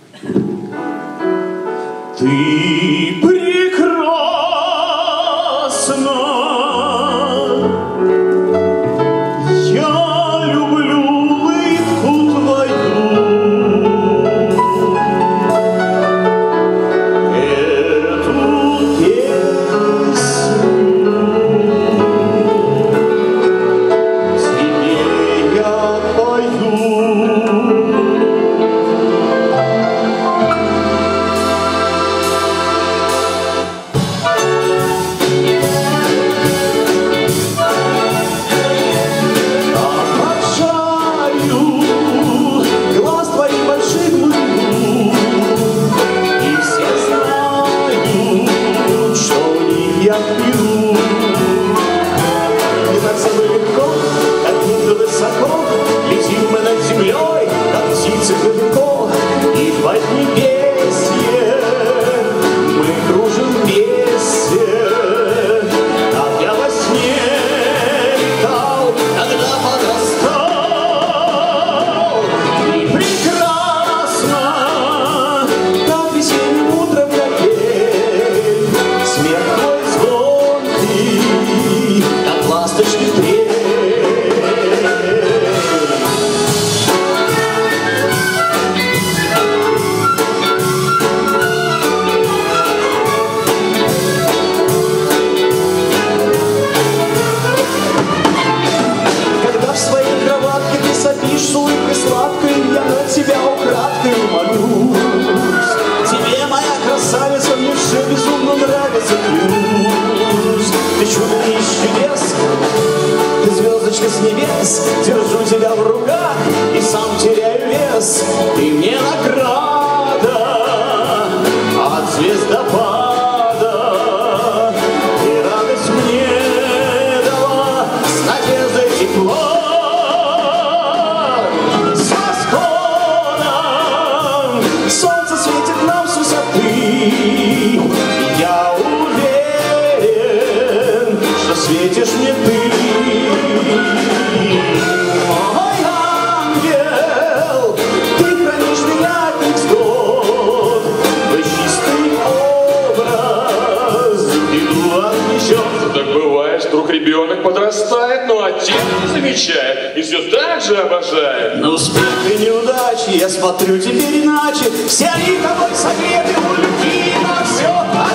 Ты прекрасна, я люблю улыбку твою. Эту песню тебе я пою. С небес держу тебя в руках и сам теряю вес. Ты мне награда от звездопада, и радость мне дала с надеждой тепло. С восходом солнце светит нам с высоты, и я уверен, что светишь мне ты. Мой ангел, ты хранишь меня от невзгод, твой чистый образ беду отнесет. Так бывает, что вдруг ребенок подрастает, но отец не замечает и все так же обожает. Но успех и неудачи, я смотрю теперь иначе, все они тобой согреты у любви, но все